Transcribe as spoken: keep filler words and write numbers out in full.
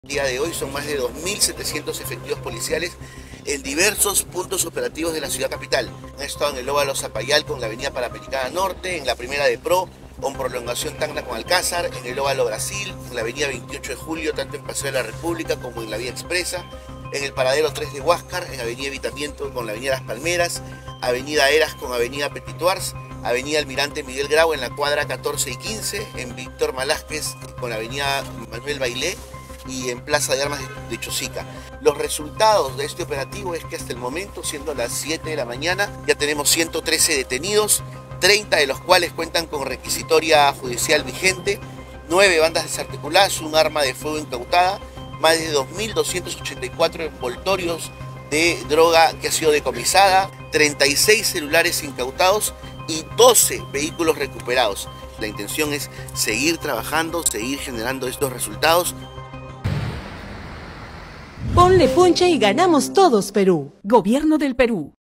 El día de hoy son más de dos mil setecientos efectivos policiales en diversos puntos operativos de la ciudad capital. Han estado en el óvalo Zapayal con la avenida Panamericana Norte, en la primera de Pro, con prolongación Tacna con Alcázar, en el óvalo Brasil, en la avenida veintiocho de julio, tanto en Paseo de la República como en la Vía Expresa, en el paradero tres de Huáscar, en avenida Evitamiento con la avenida Las Palmeras, avenida Eras con avenida Petituars, avenida Almirante Miguel Grau en la cuadra catorce y quince, en Víctor Malásquez con la avenida Manuel Bailé, y en Plaza de Armas de Chosica. Los resultados de este operativo es que hasta el momento, siendo las siete de la mañana, ya tenemos ciento trece detenidos, treinta de los cuales cuentan con requisitoria judicial vigente, nueve bandas desarticuladas, un arma de fuego incautada, más de dos mil doscientos ochenta y cuatro envoltorios de droga que ha sido decomisada, treinta y seis celulares incautados y doce vehículos recuperados. La intención es seguir trabajando, seguir generando estos resultados. Ponle punche y ganamos todos, Perú. Gobierno del Perú.